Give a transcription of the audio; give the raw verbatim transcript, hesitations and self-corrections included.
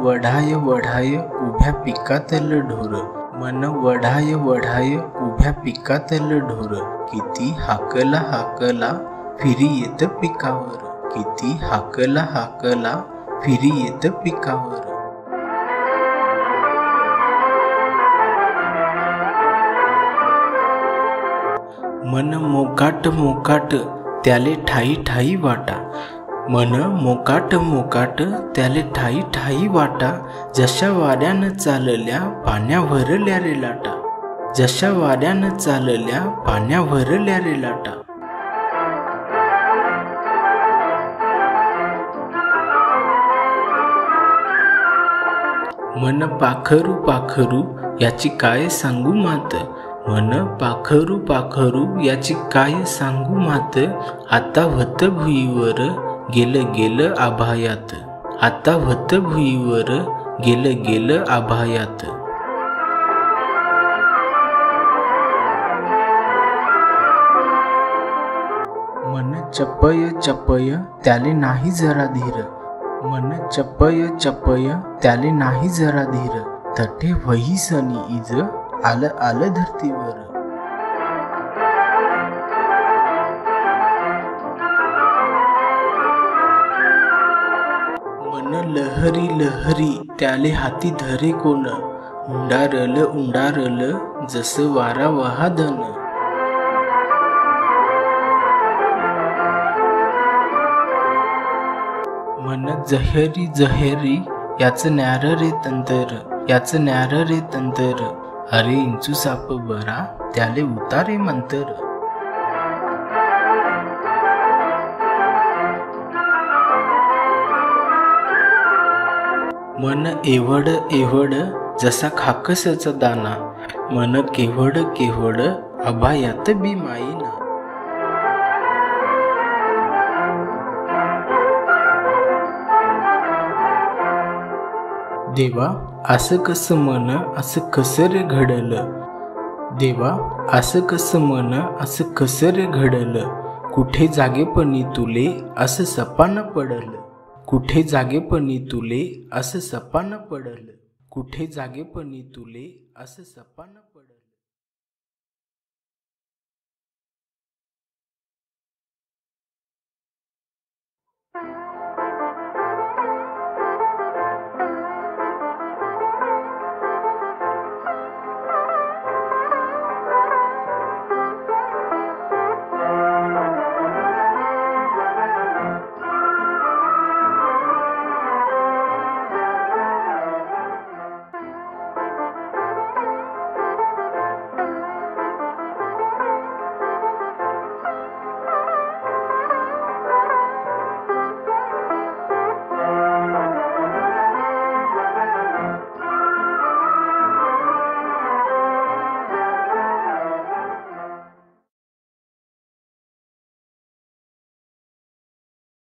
वढाय वढाय उभ्या पिकातल ढोर, मन वढाय वढाय उभ्या पिकातल ढोर, किती हाकला हाकला फिरी येत पिकावर, किती हाकला हाकला फिरी येत पिकावर। मन मोकाट मोकाट त्याले ठाई ठाई वाटा, मन मोकाट मोकाट त्याले ठाई ठाई वाटा, जशा वाऱ्यानं चालल्या पाण्या भरल्या रे लाटा, जशा वाऱ्यानं चालल्या पाण्या भरल्या रे लाटा। मन पाखरू पाखरू याची काय सांगू मात, मन पाखरू पाखरू याची काय सांगू मात, आता व्हत भुईवर गेलं गेलं आभायात, आता व्हत भुईवर गेलं गेलं आभायात। मन चपय चपय त्याले नाही जरा धीर, मन चपय चपय त्याले नाही जरा धीर, तटे वही सनी इज आल आल धरतीवर। मन लहरी लहरी त्याले हाती धरे कोण, उंडारल उंडारल जस वारा वहादन। मन जहेरी जहेरी याच न्यार रे तंतर, याच न्यार रे तंतर, अरे इंचू साप बरा त्याले उतारे मंतर। मन एवढ एवढ जसा खाकसचा दाना, मन केवढ केवढ अभायात बी माईना। देवा असं कसं मन असं कसं रे घडलं, देवा असं कसं मन असं कसं रे घडलं, कुठे जागेपणी तुले असं सपान पडलं, कुठे जागेपणी तुले असं सपान पडलं, कुठे जागेपणी तुले असं सपान